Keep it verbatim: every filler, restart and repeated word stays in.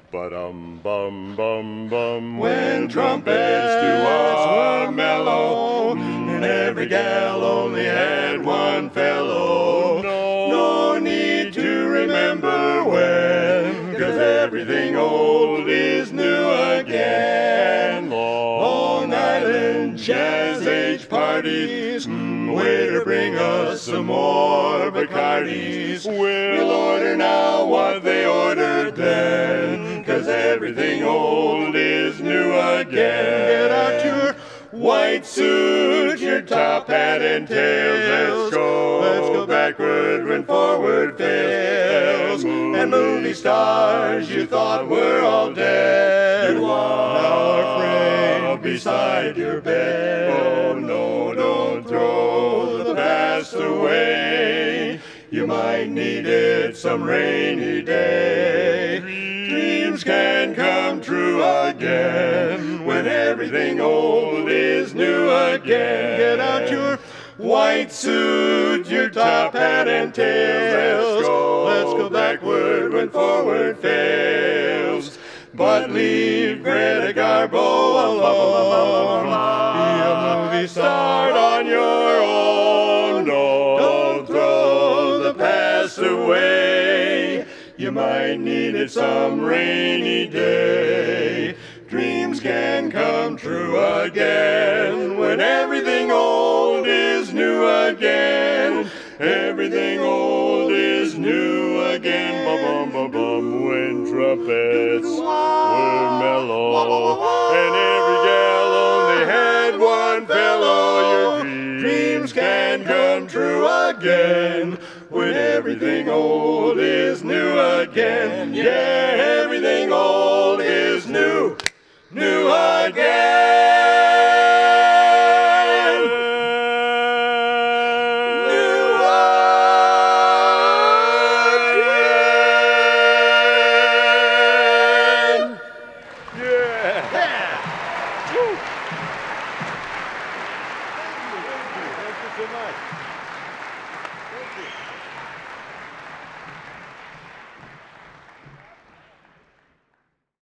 Ba-dum, bum, bum, bum. When trumpets to a mellow, and every gal only had one fellow. No need to remember when, 'cause everything old is new again. Long Island Jazz Age parties, waiter bring us some more Bacardis. We'll order now what they ordered then, 'cause everything old is new again. Get out your white suit, your top hat and tails. Let's go, let's go backward when forward fails. And movie stars you thought were all dead, you are afraid beside your bed. Oh no, don't throw the past away. You might need it some rainy day. Dreams can come true again when everything old is new again. Get out your white suit, your top hat and tails. Let's go, let's go backward when forward fails. But leave Greta Garbo alone. Be a movie star on your own. No, don't throw the past away. You might need it some rainy day. Dreams can come true again when everything old is new again. Everything old is new again. Ba-bum, ba-bum, when trumpets were mellow, and every gal only had one fellow. Your dreams can come true again when everything old is new again. Yeah, everything old is new, new again. Thank you so much. Thank you.